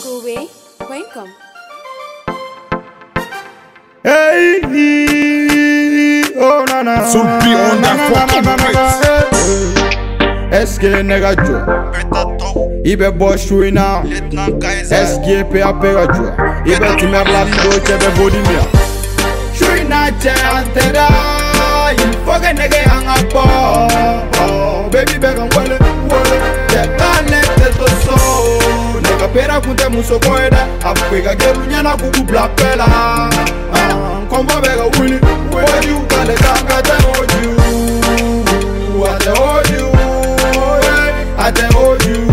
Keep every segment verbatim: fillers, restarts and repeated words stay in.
Kobe, welcome. Hey, oh na na, So be on that fucking right. S K nigga Joe, Ibe boss showing now. S K pe apega Joe, Ibe timer la do chebe body mia. Showing na chantera, il faut que nigga hang up. Oh, baby bega wale wale, ya connect to so. Nigga pera kunte muso koeda, apega gelu nyana kuku black pela. Come on, beg a willy. Where you got the gang? I told you. I told you. I told you.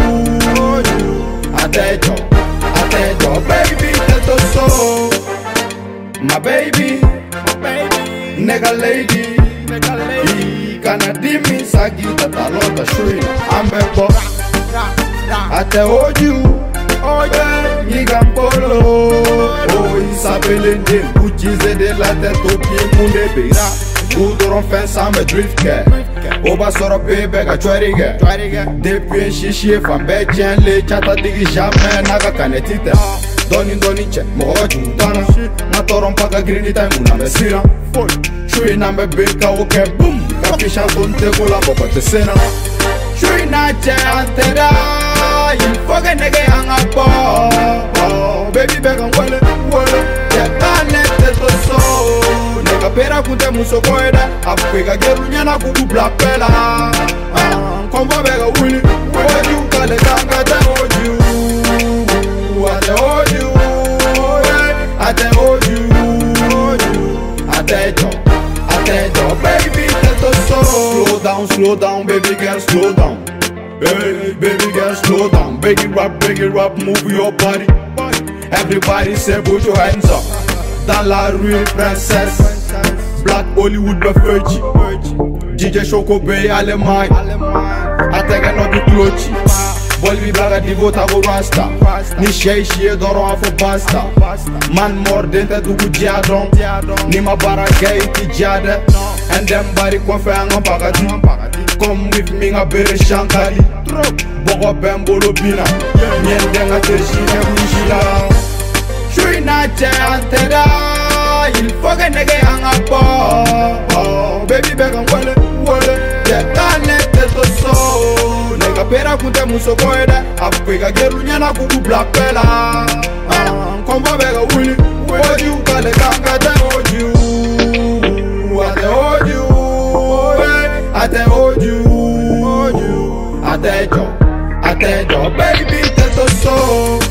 I told you. I told you. Baby, that's the soul. My baby. My baby. Nigga lady. Nigga lady. Kana dimi sagita talota shui. I'm back boy. I told you. Oh yeah, nigga polo. Oh, Isabelle de Uchize de la tête au pied, mon débira. Goudron fin sans me drift care. Oba soro bebe ga chwariga. Depuis chichi fam betchen le chata digi jamais naga kanetite. Doni doni che mo judana. Na toron paga green time una mesira. Shui na me beka oke boom. Kapisha konte kola bokote sena. Shui na che antera. Il faut que nigga hang up. Oh, baby beg and wale wale. Ya connect to so. Nigga pera kunte muso koeda. Apega gelu nyana kuku black pela. Come on beg a willy. Where you got the gang? I told you. I told you. I told you. I told you. I told you. Baby that's the so. Slow down, slow down, baby girl, slow down. Hey, baby girl, slow down. Beg it rap, beg it rap, move your body. Everybody say put your hands up. Dans la rue, princesse. Black Hollywood, Beferchi. D J Choco Bay, Allemagne. Atega no di clochi. Bolvi blaga di vota go rasta. Ni shei shie doro afo basta. Man more dente du gu diadon. Ni ma baragay ti jade. And them body konfe anga bagati. Come with me nga bere shankali. Boko bembolo bina. Nyende nga tershine wishila. Shui na che antera. Il faut que nigga hang up. Oh, baby bega wale wale. Ya connect to so. Nigga pera kunte muso koeda. Apega gelu nyana kuku black pela. Come on bega willy. Where you got the gang? I told you. I told you. I told you. I told you. I told you. Baby that's the soul.